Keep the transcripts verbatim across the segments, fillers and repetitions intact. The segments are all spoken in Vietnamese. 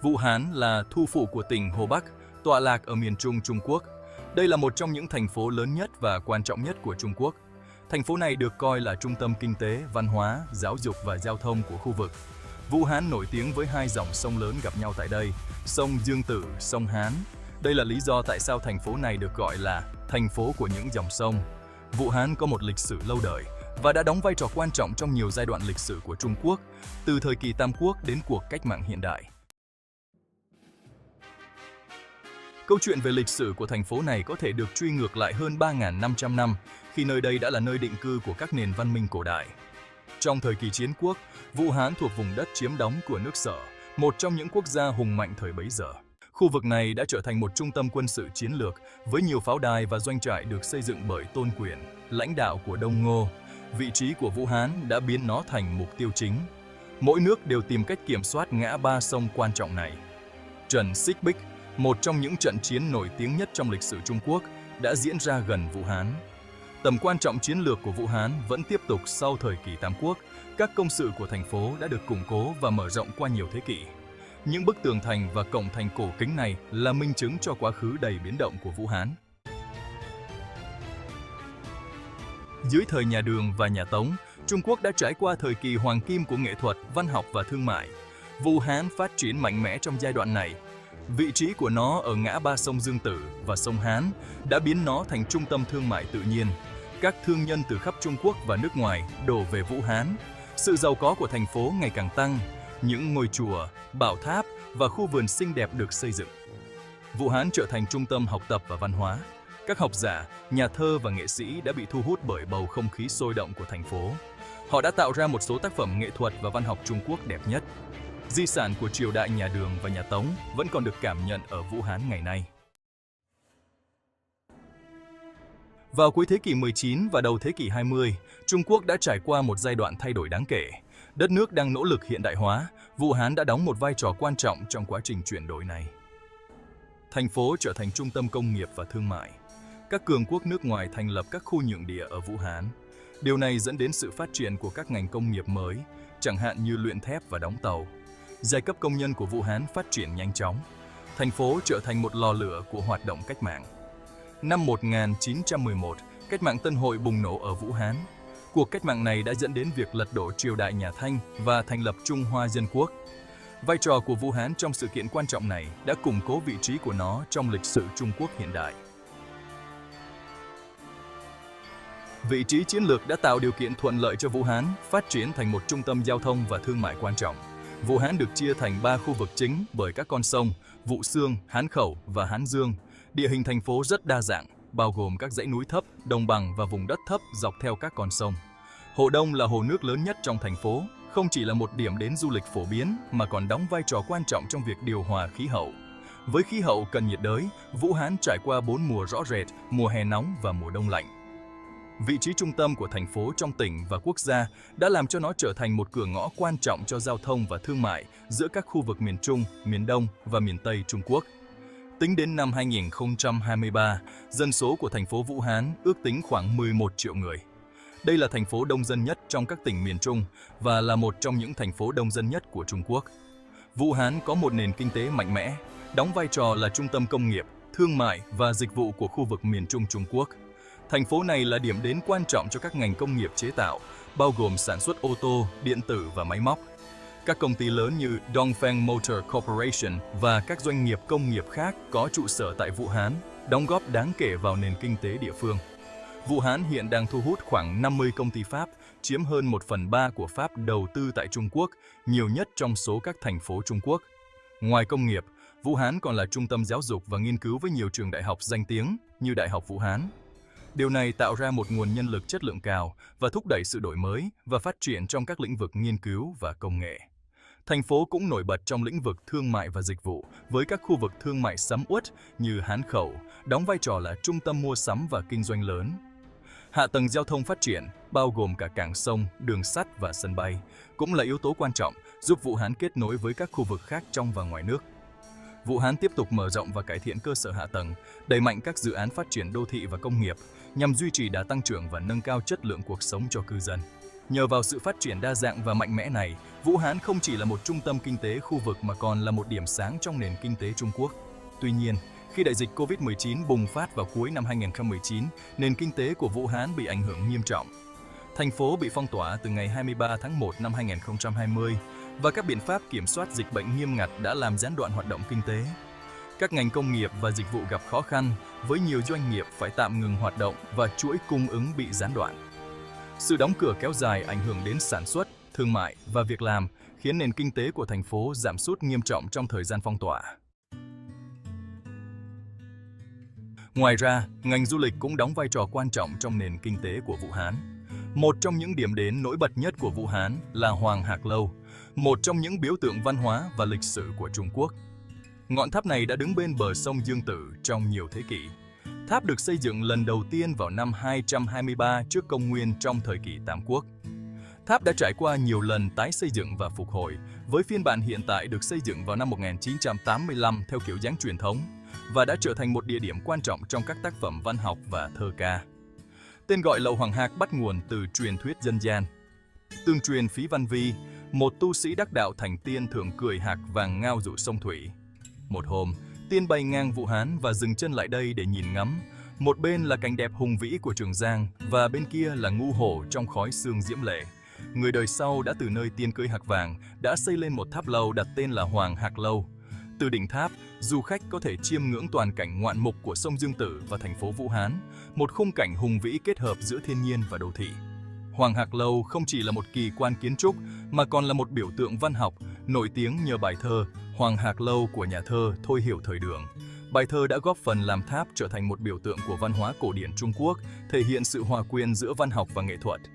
Vũ Hán là thủ phủ của tỉnh Hồ Bắc, tọa lạc ở miền Trung Trung Quốc. Đây là một trong những thành phố lớn nhất và quan trọng nhất của Trung Quốc. Thành phố này được coi là trung tâm kinh tế, văn hóa, giáo dục và giao thông của khu vực. Vũ Hán nổi tiếng với hai dòng sông lớn gặp nhau tại đây, sông Dương Tử, sông Hán. Đây là lý do tại sao thành phố này được gọi là thành phố của những dòng sông. Vũ Hán có một lịch sử lâu đời và đã đóng vai trò quan trọng trong nhiều giai đoạn lịch sử của Trung Quốc, từ thời kỳ Tam Quốc đến cuộc cách mạng hiện đại. Câu chuyện về lịch sử của thành phố này có thể được truy ngược lại hơn ba nghìn năm trăm năm, khi nơi đây đã là nơi định cư của các nền văn minh cổ đại. Trong thời kỳ chiến quốc, Vũ Hán thuộc vùng đất chiếm đóng của nước Sở, một trong những quốc gia hùng mạnh thời bấy giờ. Khu vực này đã trở thành một trung tâm quân sự chiến lược với nhiều pháo đài và doanh trại được xây dựng bởi Tôn Quyền, lãnh đạo của Đông Ngô. Vị trí của Vũ Hán đã biến nó thành mục tiêu chính. Mỗi nước đều tìm cách kiểm soát ngã ba sông quan trọng này. Trận Xích Bích, một trong những trận chiến nổi tiếng nhất trong lịch sử Trung Quốc, đã diễn ra gần Vũ Hán. Tầm quan trọng chiến lược của Vũ Hán vẫn tiếp tục sau thời kỳ Tam Quốc. Các công sự của thành phố đã được củng cố và mở rộng qua nhiều thế kỷ. Những bức tường thành và cổng thành cổ kính này là minh chứng cho quá khứ đầy biến động của Vũ Hán. Dưới thời nhà Đường và nhà Tống, Trung Quốc đã trải qua thời kỳ hoàng kim của nghệ thuật, văn học và thương mại. Vũ Hán phát triển mạnh mẽ trong giai đoạn này. Vị trí của nó ở ngã ba sông Dương Tử và sông Hán đã biến nó thành trung tâm thương mại tự nhiên. Các thương nhân từ khắp Trung Quốc và nước ngoài đổ về Vũ Hán. Sự giàu có của thành phố ngày càng tăng. Những ngôi chùa, bảo tháp và khu vườn xinh đẹp được xây dựng. Vũ Hán trở thành trung tâm học tập và văn hóa. Các học giả, nhà thơ và nghệ sĩ đã bị thu hút bởi bầu không khí sôi động của thành phố. Họ đã tạo ra một số tác phẩm nghệ thuật và văn học Trung Quốc đẹp nhất. Di sản của triều đại nhà Đường và nhà Tống vẫn còn được cảm nhận ở Vũ Hán ngày nay. Vào cuối thế kỷ mười chín và đầu thế kỷ hai mươi, Trung Quốc đã trải qua một giai đoạn thay đổi đáng kể. Đất nước đang nỗ lực hiện đại hóa, Vũ Hán đã đóng một vai trò quan trọng trong quá trình chuyển đổi này. Thành phố trở thành trung tâm công nghiệp và thương mại. Các cường quốc nước ngoài thành lập các khu nhượng địa ở Vũ Hán. Điều này dẫn đến sự phát triển của các ngành công nghiệp mới, chẳng hạn như luyện thép và đóng tàu. Giai cấp công nhân của Vũ Hán phát triển nhanh chóng. Thành phố trở thành một lò lửa của hoạt động cách mạng. Năm một nghìn chín trăm mười một, cách mạng Tân Hội bùng nổ ở Vũ Hán. Cuộc cách mạng này đã dẫn đến việc lật đổ triều đại nhà Thanh và thành lập Trung Hoa Dân Quốc. Vai trò của Vũ Hán trong sự kiện quan trọng này đã củng cố vị trí của nó trong lịch sử Trung Quốc hiện đại. Vị trí chiến lược đã tạo điều kiện thuận lợi cho Vũ Hán phát triển thành một trung tâm giao thông và thương mại quan trọng. Vũ Hán được chia thành ba khu vực chính bởi các con sông Vũ Xương, Hán Khẩu và Hán Dương. Địa hình thành phố rất đa dạng, bao gồm các dãy núi thấp, đồng bằng và vùng đất thấp dọc theo các con sông. Hồ Đông là hồ nước lớn nhất trong thành phố, không chỉ là một điểm đến du lịch phổ biến mà còn đóng vai trò quan trọng trong việc điều hòa khí hậu. Với khí hậu cận nhiệt đới, Vũ Hán trải qua bốn mùa rõ rệt, mùa hè nóng và mùa đông lạnh. Vị trí trung tâm của thành phố trong tỉnh và quốc gia đã làm cho nó trở thành một cửa ngõ quan trọng cho giao thông và thương mại giữa các khu vực miền Trung, miền Đông và miền Tây Trung Quốc. Tính đến năm hai nghìn không trăm hai mươi ba, dân số của thành phố Vũ Hán ước tính khoảng mười một triệu người. Đây là thành phố đông dân nhất trong các tỉnh miền Trung và là một trong những thành phố đông dân nhất của Trung Quốc. Vũ Hán có một nền kinh tế mạnh mẽ, đóng vai trò là trung tâm công nghiệp, thương mại và dịch vụ của khu vực miền Trung Trung Quốc. Thành phố này là điểm đến quan trọng cho các ngành công nghiệp chế tạo, bao gồm sản xuất ô tô, điện tử và máy móc. Các công ty lớn như Dongfeng Motor Corporation và các doanh nghiệp công nghiệp khác có trụ sở tại Vũ Hán, đóng góp đáng kể vào nền kinh tế địa phương. Vũ Hán hiện đang thu hút khoảng năm mươi công ty Pháp, chiếm hơn một phần ba của Pháp đầu tư tại Trung Quốc, nhiều nhất trong số các thành phố Trung Quốc. Ngoài công nghiệp, Vũ Hán còn là trung tâm giáo dục và nghiên cứu với nhiều trường đại học danh tiếng như Đại học Vũ Hán. Điều này tạo ra một nguồn nhân lực chất lượng cao và thúc đẩy sự đổi mới và phát triển trong các lĩnh vực nghiên cứu và công nghệ. Thành phố cũng nổi bật trong lĩnh vực thương mại và dịch vụ với các khu vực thương mại sầm uất như Hán Khẩu, đóng vai trò là trung tâm mua sắm và kinh doanh lớn. Hạ tầng giao thông phát triển, bao gồm cả cảng sông, đường sắt và sân bay, cũng là yếu tố quan trọng giúp Vũ Hán kết nối với các khu vực khác trong và ngoài nước. Vũ Hán tiếp tục mở rộng và cải thiện cơ sở hạ tầng, đẩy mạnh các dự án phát triển đô thị và công nghiệp nhằm duy trì đà tăng trưởng và nâng cao chất lượng cuộc sống cho cư dân. Nhờ vào sự phát triển đa dạng và mạnh mẽ này, Vũ Hán không chỉ là một trung tâm kinh tế khu vực mà còn là một điểm sáng trong nền kinh tế Trung Quốc. Tuy nhiên, khi đại dịch Covid mười chín bùng phát vào cuối năm hai nghìn không trăm mười chín, nền kinh tế của Vũ Hán bị ảnh hưởng nghiêm trọng. Thành phố bị phong tỏa từ ngày hai mươi ba tháng một năm hai nghìn không trăm hai mươi và các biện pháp kiểm soát dịch bệnh nghiêm ngặt đã làm gián đoạn hoạt động kinh tế. Các ngành công nghiệp và dịch vụ gặp khó khăn, với nhiều doanh nghiệp phải tạm ngừng hoạt động và chuỗi cung ứng bị gián đoạn. Sự đóng cửa kéo dài ảnh hưởng đến sản xuất, thương mại và việc làm, khiến nền kinh tế của thành phố giảm sút nghiêm trọng trong thời gian phong tỏa. Ngoài ra, ngành du lịch cũng đóng vai trò quan trọng trong nền kinh tế của Vũ Hán. Một trong những điểm đến nổi bật nhất của Vũ Hán là Hoàng Hạc Lâu, một trong những biểu tượng văn hóa và lịch sử của Trung Quốc. Ngọn tháp này đã đứng bên bờ sông Dương Tử trong nhiều thế kỷ. Tháp được xây dựng lần đầu tiên vào năm hai trăm hai mươi ba trước công nguyên trong thời kỳ Tam Quốc. Tháp đã trải qua nhiều lần tái xây dựng và phục hồi, với phiên bản hiện tại được xây dựng vào năm một nghìn chín trăm tám mươi lăm theo kiểu dáng truyền thống và đã trở thành một địa điểm quan trọng trong các tác phẩm văn học và thơ ca. Tên gọi Lầu Hoàng Hạc bắt nguồn từ truyền thuyết dân gian. Tương truyền Phí Văn Vi, một tu sĩ đắc đạo thành tiên thường cười hạc vàng ngao dụ sông thủy. Một hôm, tiên bay ngang Vũ Hán và dừng chân lại đây để nhìn ngắm. Một bên là cảnh đẹp hùng vĩ của Trường Giang và bên kia là Ngu Hổ trong khói sương diễm lệ. Người đời sau đã từ nơi tiên cưỡi hạc vàng đã xây lên một tháp lâu đặt tên là Hoàng Hạc Lâu. Từ đỉnh tháp, du khách có thể chiêm ngưỡng toàn cảnh ngoạn mục của sông Dương Tử và thành phố Vũ Hán, một khung cảnh hùng vĩ kết hợp giữa thiên nhiên và đô thị. Hoàng Hạc Lâu không chỉ là một kỳ quan kiến trúc mà còn là một biểu tượng văn học, nổi tiếng nhờ bài thơ Hoàng Hạc Lâu của nhà thơ Thôi Hiểu thời Đường. Bài thơ đã góp phần làm tháp trở thành một biểu tượng của văn hóa cổ điển Trung Quốc, thể hiện sự hòa quyện giữa văn học và nghệ thuật.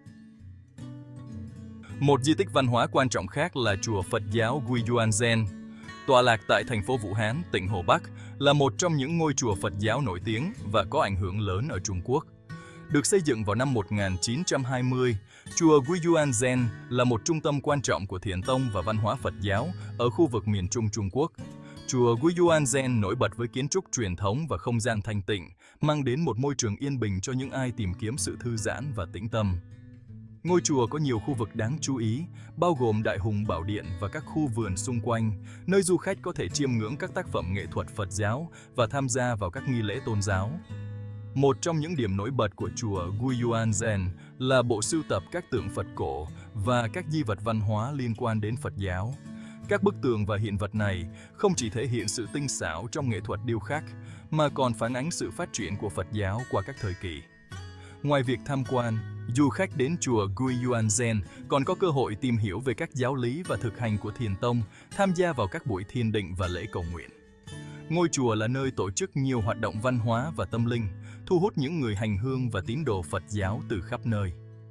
Một di tích văn hóa quan trọng khác là chùa Phật giáo Guiyuanzhen, tọa lạc tại thành phố Vũ Hán, tỉnh Hồ Bắc, là một trong những ngôi chùa Phật giáo nổi tiếng và có ảnh hưởng lớn ở Trung Quốc. Được xây dựng vào năm một nghìn chín trăm hai mươi, chùa Guiyuanzhen là một trung tâm quan trọng của Thiền tông và văn hóa Phật giáo ở khu vực miền Trung Trung Quốc. Chùa Guiyuanzhen nổi bật với kiến trúc truyền thống và không gian thanh tịnh, mang đến một môi trường yên bình cho những ai tìm kiếm sự thư giãn và tĩnh tâm. Ngôi chùa có nhiều khu vực đáng chú ý, bao gồm Đại Hùng Bảo Điện và các khu vườn xung quanh, nơi du khách có thể chiêm ngưỡng các tác phẩm nghệ thuật Phật giáo và tham gia vào các nghi lễ tôn giáo. Một trong những điểm nổi bật của chùa Guiyuanzhen là bộ sưu tập các tượng Phật cổ và các di vật văn hóa liên quan đến Phật giáo. Các bức tường và hiện vật này không chỉ thể hiện sự tinh xảo trong nghệ thuật điêu khắc, mà còn phản ánh sự phát triển của Phật giáo qua các thời kỳ. Ngoài việc tham quan, du khách đến chùa Guiyuanzhen còn có cơ hội tìm hiểu về các giáo lý và thực hành của Thiền tông, tham gia vào các buổi thiền định và lễ cầu nguyện. Ngôi chùa là nơi tổ chức nhiều hoạt động văn hóa và tâm linh, thu hút những người hành hương và tín đồ Phật giáo từ khắp nơi.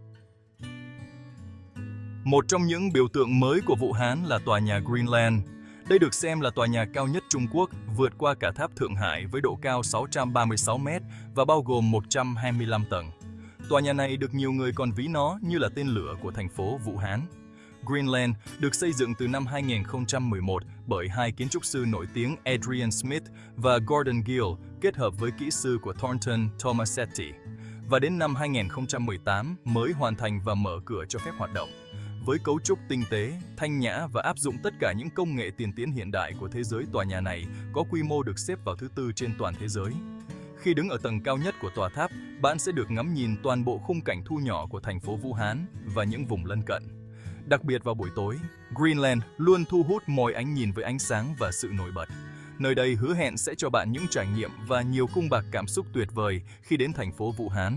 Một trong những biểu tượng mới của Vũ Hán là tòa nhà Greenland. Đây được xem là tòa nhà cao nhất Trung Quốc, vượt qua cả tháp Thượng Hải với độ cao sáu trăm ba mươi sáu mét và bao gồm một trăm hai mươi lăm tầng. Tòa nhà này được nhiều người còn ví nó như là tên lửa của thành phố Vũ Hán. Greenland được xây dựng từ năm hai nghìn không trăm mười một bởi hai kiến trúc sư nổi tiếng Adrian Smith và Gordon Gill kết hợp với kỹ sư của Thornton Tomasetti, và đến năm hai nghìn không trăm mười tám mới hoàn thành và mở cửa cho phép hoạt động. Với cấu trúc tinh tế, thanh nhã và áp dụng tất cả những công nghệ tiên tiến hiện đại của thế giới, tòa nhà này có quy mô được xếp vào thứ tư trên toàn thế giới. Khi đứng ở tầng cao nhất của tòa tháp, bạn sẽ được ngắm nhìn toàn bộ khung cảnh thu nhỏ của thành phố Vũ Hán và những vùng lân cận. Đặc biệt vào buổi tối, Greenland luôn thu hút mọi ánh nhìn với ánh sáng và sự nổi bật. Nơi đây hứa hẹn sẽ cho bạn những trải nghiệm và nhiều cung bậc cảm xúc tuyệt vời khi đến thành phố Vũ Hán.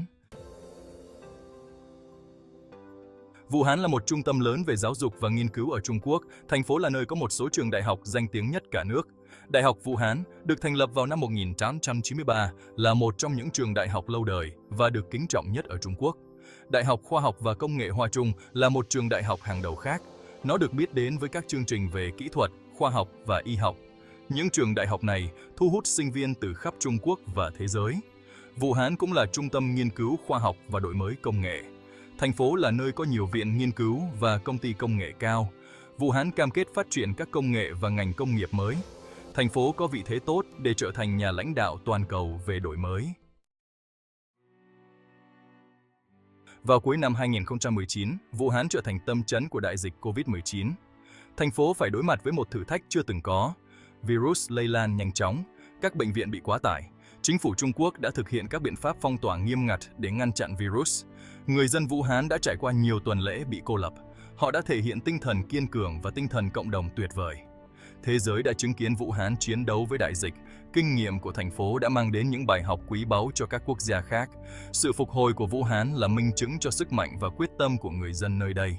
Vũ Hán là một trung tâm lớn về giáo dục và nghiên cứu ở Trung Quốc. Thành phố là nơi có một số trường đại học danh tiếng nhất cả nước. Đại học Vũ Hán được thành lập vào năm một nghìn tám trăm chín mươi ba, là một trong những trường đại học lâu đời và được kính trọng nhất ở Trung Quốc. Đại học Khoa học và Công nghệ Hoa Trung là một trường đại học hàng đầu khác. Nó được biết đến với các chương trình về kỹ thuật, khoa học và y học. Những trường đại học này thu hút sinh viên từ khắp Trung Quốc và thế giới. Vũ Hán cũng là trung tâm nghiên cứu khoa học và đổi mới công nghệ. Thành phố là nơi có nhiều viện nghiên cứu và công ty công nghệ cao. Vũ Hán cam kết phát triển các công nghệ và ngành công nghiệp mới. Thành phố có vị thế tốt để trở thành nhà lãnh đạo toàn cầu về đổi mới. Vào cuối năm hai nghìn không trăm mười chín, Vũ Hán trở thành tâm chấn của đại dịch Covid mười chín. Thành phố phải đối mặt với một thử thách chưa từng có. Virus lây lan nhanh chóng, các bệnh viện bị quá tải. Chính phủ Trung Quốc đã thực hiện các biện pháp phong tỏa nghiêm ngặt để ngăn chặn virus. Người dân Vũ Hán đã trải qua nhiều tuần lễ bị cô lập. Họ đã thể hiện tinh thần kiên cường và tinh thần cộng đồng tuyệt vời. Thế giới đã chứng kiến Vũ Hán chiến đấu với đại dịch. Kinh nghiệm của thành phố đã mang đến những bài học quý báu cho các quốc gia khác. Sự phục hồi của Vũ Hán là minh chứng cho sức mạnh và quyết tâm của người dân nơi đây.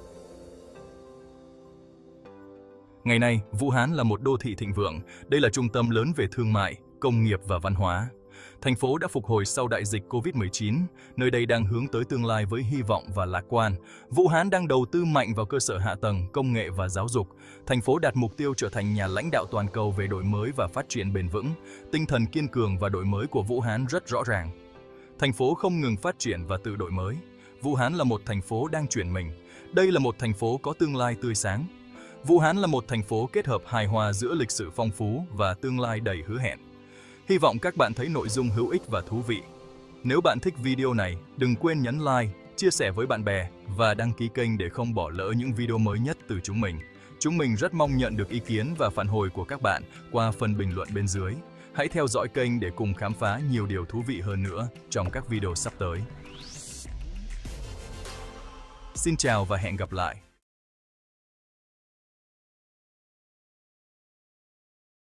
Ngày nay, Vũ Hán là một đô thị thịnh vượng. Đây là trung tâm lớn về thương mại, công nghiệp và văn hóa. Thành phố đã phục hồi sau đại dịch Covid mười chín, nơi đây đang hướng tới tương lai với hy vọng và lạc quan. Vũ Hán đang đầu tư mạnh vào cơ sở hạ tầng, công nghệ và giáo dục. Thành phố đặt mục tiêu trở thành nhà lãnh đạo toàn cầu về đổi mới và phát triển bền vững. Tinh thần kiên cường và đổi mới của Vũ Hán rất rõ ràng. Thành phố không ngừng phát triển và tự đổi mới. Vũ Hán là một thành phố đang chuyển mình. Đây là một thành phố có tương lai tươi sáng. Vũ Hán là một thành phố kết hợp hài hòa giữa lịch sử phong phú và tương lai đầy hứa hẹn. Hy vọng các bạn thấy nội dung hữu ích và thú vị. Nếu bạn thích video này, đừng quên nhấn like, chia sẻ với bạn bè và đăng ký kênh để không bỏ lỡ những video mới nhất từ chúng mình. Chúng mình rất mong nhận được ý kiến và phản hồi của các bạn qua phần bình luận bên dưới. Hãy theo dõi kênh để cùng khám phá nhiều điều thú vị hơn nữa trong các video sắp tới. Xin chào và hẹn gặp lại!